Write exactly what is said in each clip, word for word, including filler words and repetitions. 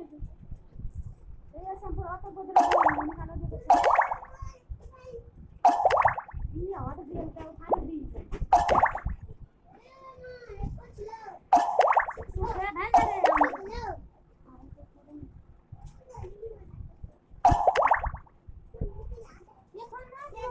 ये संपूर्ण आता बदल मैंने खाना दे दो ये आवाज दिया क्या उठा दी क्या भाई करे ये कौन ना दे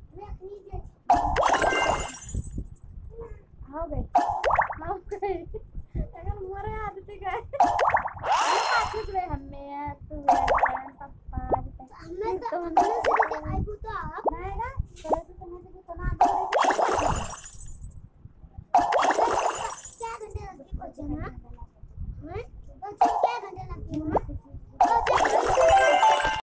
How big? How big?